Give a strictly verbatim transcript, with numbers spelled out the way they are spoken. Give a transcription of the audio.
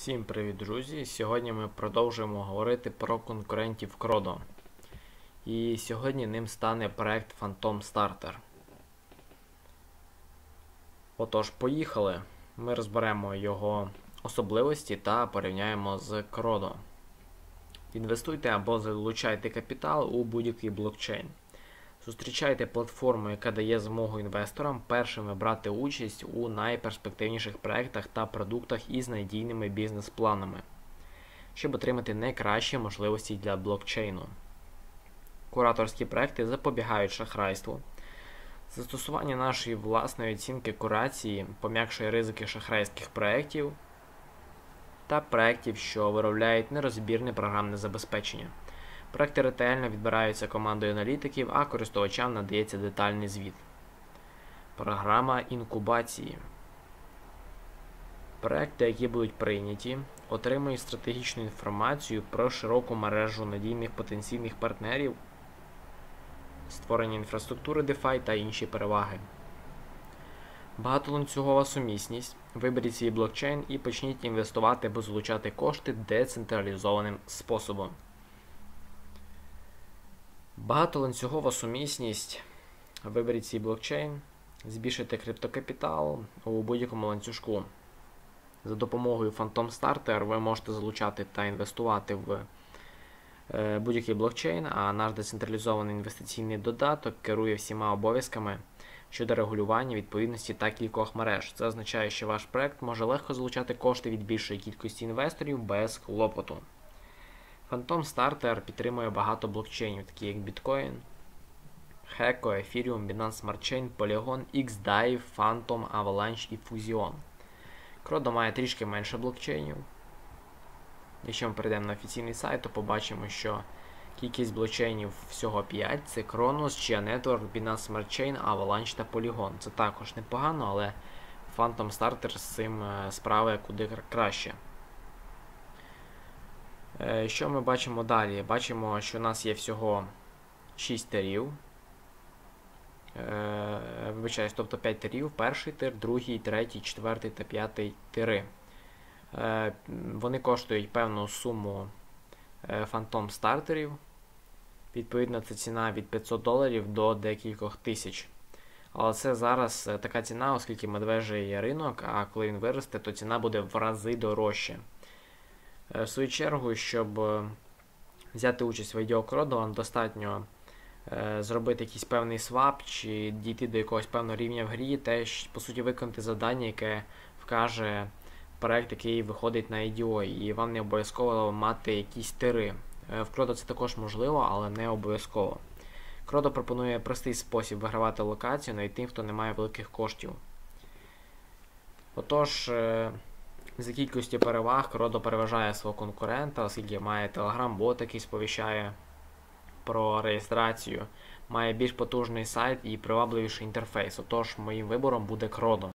Всім привіт, друзі! Сьогодні ми продовжуємо говорити про конкурентів Кrodо. І сьогодні ним стане проект Phantom Starter. Отож, поїхали. Ми розберемо його особливості та порівняємо з Krodо. Інвестуйте або залучайте капітал у будь-який блокчейн. Зустрічайте платформу, яка дає змогу інвесторам першими брати участь у найперспективніших проєктах та продуктах із надійними бізнес-планами, щоб отримати найкращі можливості для блокчейну. Кураторські проекти запобігають шахрайству. Застосування нашої власної оцінки курації пом'якшує ризики шахрайських проєктів та проєктів, що виробляють нерозбірне програмне забезпечення. Проекти ретельно відбираються командою аналітиків, а користувачам надається детальний звіт. Програма інкубації. Проекти, які будуть прийняті, отримують стратегічну інформацію про широку мережу надійних потенційних партнерів, створення інфраструктури DeFi та інші переваги. Багатоланцюгова сумісність. Виберіть свій блокчейн і почніть інвестувати або залучати кошти децентралізованим способом. Багатоланцюгова сумісність. Виберіть свій блокчейн, збільшуйте криптокапітал у будь-якому ланцюжку. За допомогою Phantom Starter ви можете залучати та інвестувати в будь-який блокчейн, а наш децентралізований інвестиційний додаток керує всіма обов'язками щодо регулювання, відповідності та кількох мереж. Це означає, що ваш проект може легко залучати кошти від більшої кількості інвесторів без клопоту. Phantom Starter підтримує багато блокчейнів, такі як Bitcoin, Heco, Ethereum, Binance Smart Chain, Polygon, xDAI, Phantom, Avalanche і Fusion. Krodо має трішки менше блокчейнів. Якщо ми перейдемо на офіційний сайт, то побачимо, що кількість блокчейнів всього п'ять. Це Cronos, Chia Network, Binance Smart Chain, Avalanche та Polygon. Це також непогано, але Phantom Starter з цим справи куди краще. Що ми бачимо далі? Бачимо, що у нас є всього шість тирів. Вибачаюсь, тобто п'ять тирів. Перший тир, другий, третій, четвертий та п'ятий тири. Вони коштують певну суму Phantom стартерів. Відповідно, це ціна від п'ятсот доларів до декількох тисяч. Але це зараз така ціна, оскільки медвежий ринок, а коли він виросте, то ціна буде в рази дорожче. В свою чергу, щоб взяти участь в ай ді о Krodо, вам достатньо е, зробити якийсь певний свап чи дійти до якогось певного рівня в грі, теж, по суті, виконати завдання, яке вкаже проект, який виходить на ай ді о, і вам не обов'язково мати якісь тири. Е, в Krodо це також можливо, але не обов'язково. Krodо пропонує простий спосіб вигравати локацію навіть тим, хто не має великих коштів. Отож, е, за кількістю переваг Krodо переважає свого конкурента, оскільки має Telegram-бот, який сповіщає про реєстрацію, має більш потужний сайт і привабливіший інтерфейс. Отож, моїм вибором буде Krodо.